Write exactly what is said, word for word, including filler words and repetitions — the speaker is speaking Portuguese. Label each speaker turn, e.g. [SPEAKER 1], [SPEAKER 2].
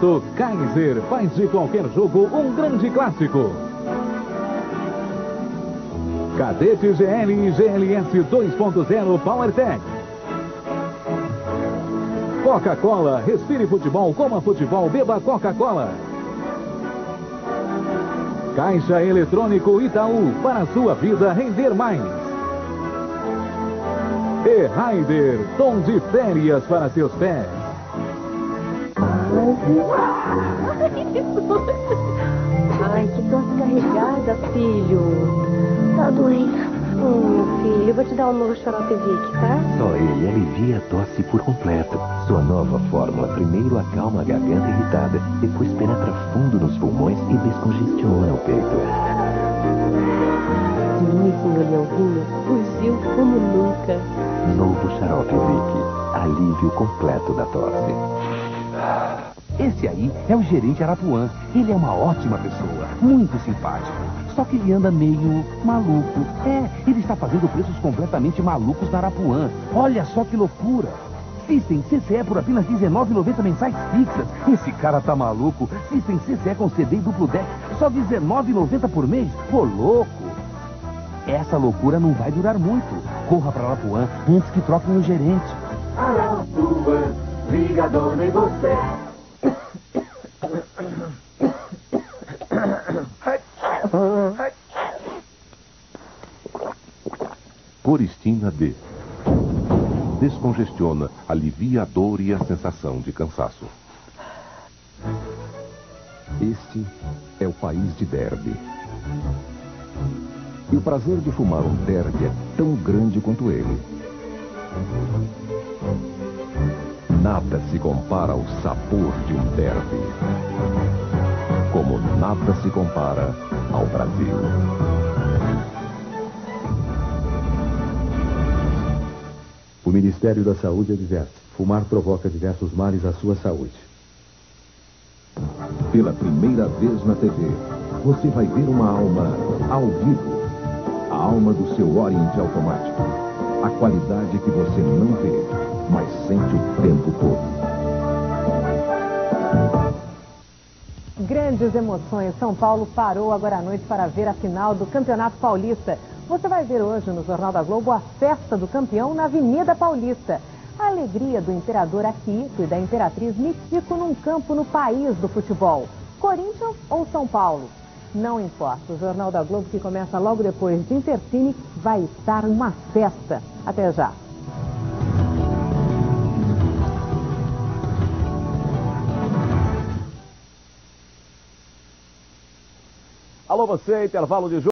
[SPEAKER 1] Oferecimento Kaiser, faz de qualquer jogo um grande clássico. Cadete G L e G L S dois ponto zero PowerTech. Coca-Cola, respire futebol, coma futebol, beba Coca-Cola. Caixa Eletrônico Itaú, para a sua vida render mais. E Raider, tom de férias para seus pés.
[SPEAKER 2] Ai, que tosse carregada, filho. Tá doendo. Hum, meu filho, eu vou te dar um novo xarope Vic, tá?
[SPEAKER 3] Só ele alivia a tosse por completo. Sua nova fórmula primeiro acalma a garganta irritada, depois penetra fundo nos pulmões e descongestiona o peito.
[SPEAKER 2] Sim, senhor Leãozinho, fugiu como nunca.
[SPEAKER 3] Novo xarope Vic, alívio completo da tosse.
[SPEAKER 4] Esse aí é o gerente Arapuã. Ele é uma ótima pessoa, muito simpático. Só que ele anda meio maluco. É, ele está fazendo preços completamente malucos na Arapuã. Olha só que loucura. System C C E por apenas dezenove reais e noventa centavos mensais fixas. Esse cara tá maluco. System C C E com C D e duplo deck, só dezenove reais e noventa centavos por mês. Ô, louco. Essa loucura não vai durar muito. Corra pra Arapuã antes que troquem o gerente.
[SPEAKER 5] Arapuã, ligadona em você.
[SPEAKER 6] Coristina D. Descongestiona, alivia a dor e a sensação de cansaço.
[SPEAKER 7] Este é o país de Derby. E o prazer de fumar um Derby é tão grande quanto ele. Nada se compara ao sabor de um Derby. Como nada se compara ao Brasil. O Ministério da Saúde adverte: fumar provoca diversos males à sua saúde. Pela primeira vez na T V, você vai ver uma alma ao vivo. A alma do seu Orient automático. A qualidade que você não vê, mas sente o tempo todo.
[SPEAKER 8] Grandes emoções. São Paulo parou agora à noite para ver a final do Campeonato Paulista. Você vai ver hoje no Jornal da Globo a festa do campeão na Avenida Paulista. A alegria do imperador Akihito e da imperatriz Michiko num campo no país do futebol. Corinthians ou São Paulo? Não importa. O Jornal da Globo, que começa logo depois de Intercine, vai estar uma festa. Até já.
[SPEAKER 1] Alô você, intervalo de jogo.